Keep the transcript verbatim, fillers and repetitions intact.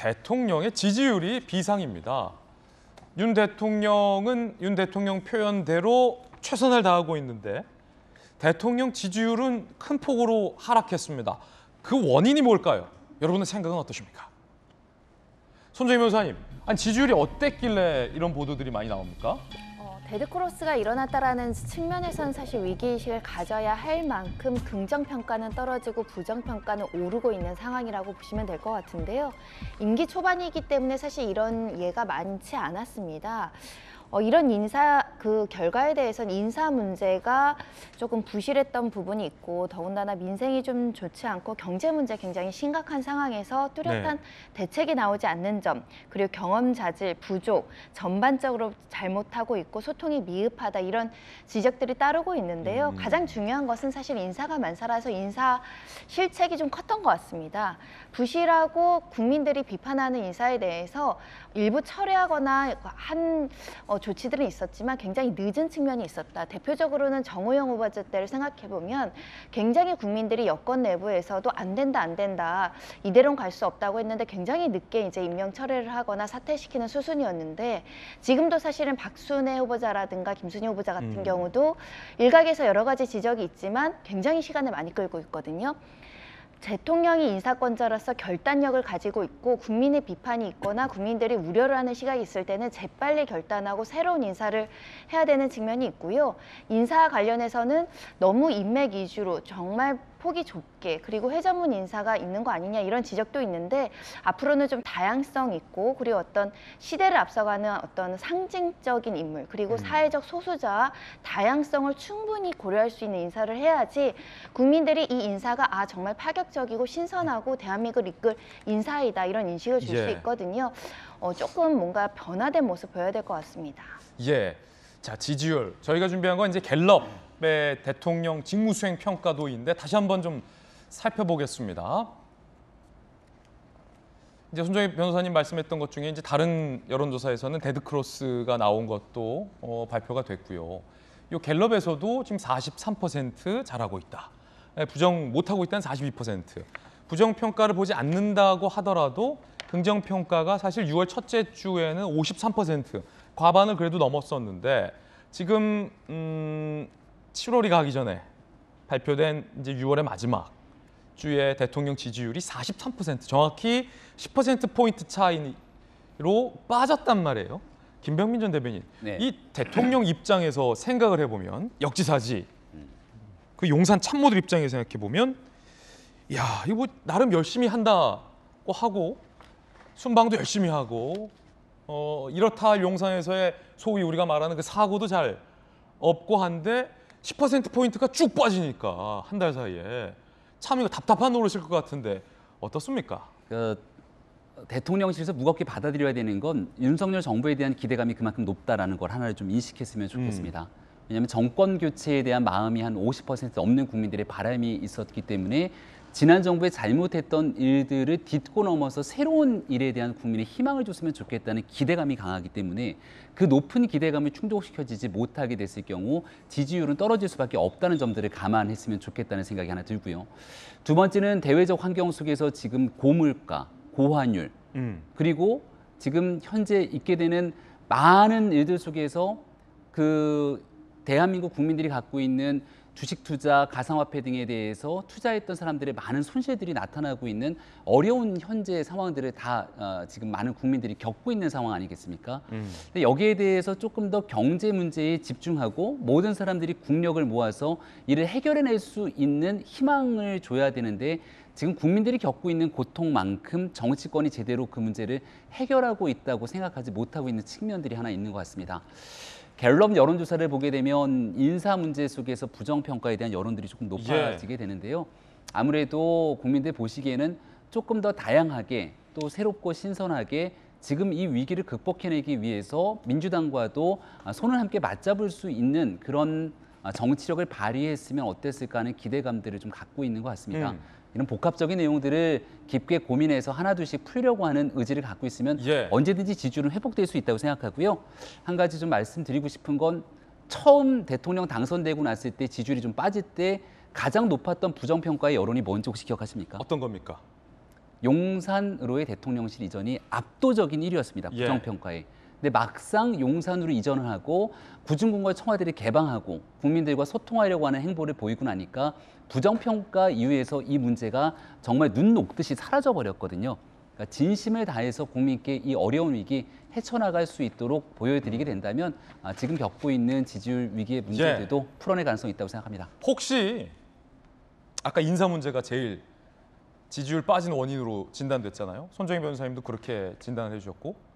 대통령의 지지율이 비상입니다. 윤 대통령은 윤 대통령 표현대로 최선을 다하고 있는데 대통령 지지율은 큰 폭으로 하락했습니다. 그 원인이 뭘까요? 여러분의 생각은 어떠십니까? 손정희 변호사님, 아니 지지율이 어땠길래 이런 보도들이 많이 나옵니까? 어, 데드크로스가 일어났다라는 측면에서는 사실 위기의식을 가져야 할 만큼 긍정평가는 떨어지고 부정평가는 오르고 있는 상황이라고 보시면 될 것 같은데요. 임기 초반이기 때문에 사실 이런 예가 많지 않았습니다. 어, 이런 인사 그 결과에 대해서는 인사 문제가 조금 부실했던 부분이 있고 더군다나 민생이 좀 좋지 않고 경제 문제 굉장히 심각한 상황에서 뚜렷한 네. 대책이 나오지 않는 점 그리고 경험 자질 부족 전반적으로 잘못하고 있고 소통이 미흡하다 이런 지적들이 따르고 있는데요. 음. 가장 중요한 것은 사실 인사가 만사라서 인사 실책이 좀 컸던 것 같습니다. 부실하고 국민들이 비판하는 인사에 대해서 일부 철회하거나 한 어, 조치들은 있었지만 굉장히 늦은 측면이 있었다. 대표적으로는 정호영 후보자 때를 생각해보면 굉장히 국민들이 여권 내부에서도 안 된다 안 된다 이대로는 갈 수 없다고 했는데 굉장히 늦게 이제 임명 철회를 하거나 사퇴시키는 수순이었는데 지금도 사실은 박순애 후보자라든가 김순희 후보자 같은 음. 경우도 일각에서 여러 가지 지적이 있지만 굉장히 시간을 많이 끌고 있거든요. 대통령이 인사권자로서 결단력을 가지고 있고 국민의 비판이 있거나 국민들이 우려를 하는 시각이 있을 때는 재빨리 결단하고 새로운 인사를 해야 되는 측면이 있고요. 인사 관련해서는 너무 인맥 위주로 정말 폭이 좁게 그리고 회전문 인사가 있는 거 아니냐 이런 지적도 있는데 앞으로는 좀 다양성 있고 그리고 어떤 시대를 앞서가는 어떤 상징적인 인물 그리고 음. 사회적 소수자와 다양성을 충분히 고려할 수 있는 인사를 해야지 국민들이 이 인사가 아 정말 파격적이고 신선하고 대한민국을 이끌 인사이다 이런 인식을 줄 수 예. 있거든요. 어, 조금 뭔가 변화된 모습 보여야 될 것 같습니다. 예, 자 지지율 저희가 준비한 건 이제 갤럽 대통령 직무수행 평가도인데 다시 한번 좀 살펴보겠습니다. 이제 손정희 변호사님 말씀했던 것 중에 이제 다른 여론조사에서는 데드크로스가 나온 것도 어, 발표가 됐고요. 이 갤럽에서도 지금 사십삼 퍼센트 잘하고 있다. 부정 못하고 있다는 사십이 퍼센트. 부정 평가를 보지 않는다고 하더라도 긍정 평가가 사실 유월 첫째 주에는 오십삼 퍼센트 과반을 그래도 넘었었는데 지금 음. 칠월이 가기 전에 발표된 이제 유월의 마지막 주에 대통령 지지율이 사십삼 퍼센트, 정확히 십 퍼센트 포인트 차이로 빠졌단 말이에요. 김병민 전 대변인, 네. 이 대통령 입장에서 생각을 해보면 역지사지, 그 용산 참모들 입장에서 생각해보면 야, 이거 뭐 나름 열심히 한다고 하고 순방도 열심히 하고 어, 이렇다 할 용산에서의 소위 우리가 말하는 그 사고도 잘 없고 한데 십 퍼센트 포인트가 쭉 빠지니까 한 달 사이에 참 이거 답답한 노릇일 것 같은데 어떻습니까? 그 대통령실에서 무겁게 받아들여야 되는 건 윤석열 정부에 대한 기대감이 그만큼 높다라는 걸 하나를 좀 인식했으면 좋겠습니다. 음. 왜냐하면 정권 교체에 대한 마음이 한 오십 퍼센트 넘는 국민들의 바람이 있었기 때문에 지난 정부의 잘못했던 일들을 딛고 넘어서 새로운 일에 대한 국민의 희망을 줬으면 좋겠다는 기대감이 강하기 때문에 그 높은 기대감을 충족시켜지지 못하게 됐을 경우 지지율은 떨어질 수밖에 없다는 점들을 감안했으면 좋겠다는 생각이 하나 들고요. 두 번째는 대외적 환경 속에서 지금 고물가, 고환율, 음. 그리고 지금 현재 있게 되는 많은 일들 속에서 그 대한민국 국민들이 갖고 있는 주식 투자, 가상화폐 등에 대해서 투자했던 사람들의 많은 손실들이 나타나고 있는 어려운 현재 상황들을 다 어, 지금 많은 국민들이 겪고 있는 상황 아니겠습니까? 음. 근데 여기에 대해서 조금 더 경제 문제에 집중하고 모든 사람들이 국력을 모아서 이를 해결해낼 수 있는 희망을 줘야 되는데 지금 국민들이 겪고 있는 고통만큼 정치권이 제대로 그 문제를 해결하고 있다고 생각하지 못하고 있는 측면들이 하나 있는 것 같습니다. 갤럽 여론조사를 보게 되면 인사 문제 속에서 부정평가에 대한 여론들이 조금 높아지게 되는데요. 아무래도 국민들 보시기에는 조금 더 다양하게 또 새롭고 신선하게 지금 이 위기를 극복해내기 위해서 민주당과도 손을 함께 맞잡을 수 있는 그런 정치력을 발휘했으면 어땠을까 하는 기대감들을 좀 갖고 있는 것 같습니다. 음. 이런 복합적인 내용들을 깊게 고민해서 하나둘씩 풀려고 하는 의지를 갖고 있으면 예. 언제든지 지지율은 회복될 수 있다고 생각하고요. 한 가지 좀 말씀드리고 싶은 건 처음 대통령 당선되고 났을 때 지지율이 좀 빠질 때 가장 높았던 부정평가의 여론이 뭔지 혹시 기억하십니까? 어떤 겁니까? 용산으로의 대통령실 이전이 압도적인 일 위였습니다. 예. 부정평가에. 근데 막상 용산으로 이전을 하고 구중궁궐 청와대를 개방하고 국민들과 소통하려고 하는 행보를 보이고 나니까 부정평가 이후에서 이 문제가 정말 눈 녹듯이 사라져 버렸거든요. 그러니까 진심을 다해서 국민께 이 어려운 위기 헤쳐나갈 수 있도록 보여드리게 된다면 아, 지금 겪고 있는 지지율 위기의 문제들도 예. 풀어낼 가능성이 있다고 생각합니다. 혹시 아까 인사 문제가 제일 지지율 빠진 원인으로 진단됐잖아요. 손정희 변호사님도 그렇게 진단을 해주셨고